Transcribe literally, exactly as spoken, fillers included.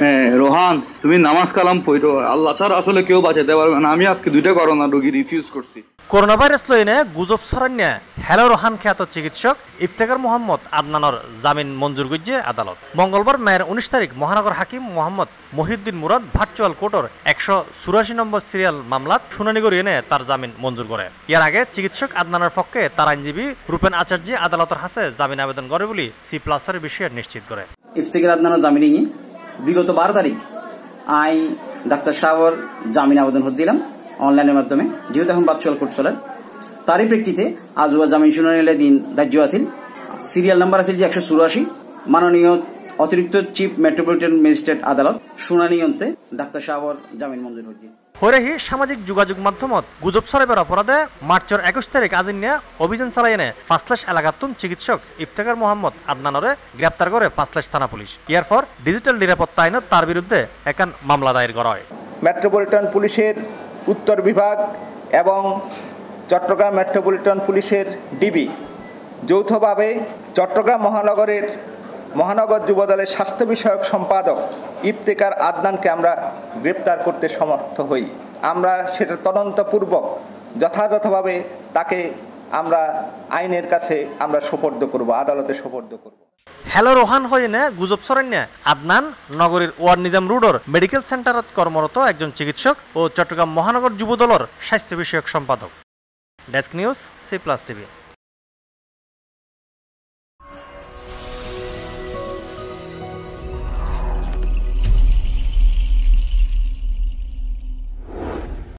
হ্যাঁ রোহান, তুমি নামাজ কালাম পড়ো, আল্লাহ ছাড়া আসলে কেউ বাঁচাতে পারবে না। আমি আজকে দুইটা করোনা রোগী রিফিউজ করছি। করোনা ভাইরাস লইনে গুজব ছড়ান্য হ্যালো রোহান খ্যাত চিকিৎসক ইফতেখার মোহাম্মদ আদনানর জামিন মঞ্জুর করছে আদালত। মঙ্গলবার মেয়ের উনিশ তারিখ মহানগর হাকিম মোহাম্মদ মহিউদ্দিন মুরাদ ভার্চুয়াল কোর্টর একশো চুরাশি নম্বর সিরিয়াল মামলাত শুনানি করে এনে তার জামিন মঞ্জুর করে। এর আগে চিকিৎসক আদনানের পক্ষে তার আইনজীবী রূপেন আচার্য আদালতের হাতে জামিন আবেদন করে বলে সি প্লাসের বিষয়ে নিশ্চিত করে। ইফতেখার আদনানের জামিনে বিগত বারো তারিখ আই ডাক্তার সাহর জামিন আবেদন হচ্ছিলাম অনলাইনের মাধ্যমে, যেহেতু এখন ভার্চুয়াল কোর্ট চলে। তারই প্রেক্ষিতে আজ জামিন শুনানির দিন ধার্য আছিল। সিরিয়াল নাম্বার আছিল যে একশো চুরাশি। মাননীয় অতিরিক্ত চিফ মেট্রোপলিটন ম্যাজিস্ট্রেট আদালত শুনানি অন্তে ডাক্তার সাহর জামিন মঞ্জুর হচ্ছে। হরেহি সামাজিক যোগাযোগ মাধ্যমত গুজব ছড়াইবার অপরাধে মার্চের একুশ তারিখ আজিনিয়া অভিযান চালাই এনে পাঁচলাশ এলাকাতুন চিকিৎসক ইফতেখার মোহাম্মদ আদনানরে গ্রেপ্তার করে পাঁচলাশ থানা পুলিশ। এরপর ডিজিটাল নিরাপত্তা আইনত তার বিরুদ্ধে একান মামলা দায়ের করা হয়। মেট্রোপলিটন পুলিশের উত্তর বিভাগ এবং চট্টগ্রাম মেট্রোপলিটন পুলিশের ডিবি যৌথভাবে চট্টগ্রাম মহানগরের মহানগর যুবদলের স্বাস্থ্য বিষয়ক সম্পাদক ইফতেখার আদনানকে আমরা গ্রেপ্তার করতে সমর্থ হই। আমরা সেটা তদন্তপূর্বক যথাযথভাবে তাকে আমরা আইনের কাছে আমরা সোপর্দ করব, আদালতে সোপর্দ করব। হ্যালো রোহান হইনে গুজব ছড়ান্য আদনান নগরীর ওয়ার নিজাম রোডর মেডিকেল সেন্টারত কর্মরত একজন চিকিৎসক ও চট্টগ্রাম মহানগর যুবদলের স্বাস্থ্য বিষয়ক সম্পাদক। Desk news C plus TV.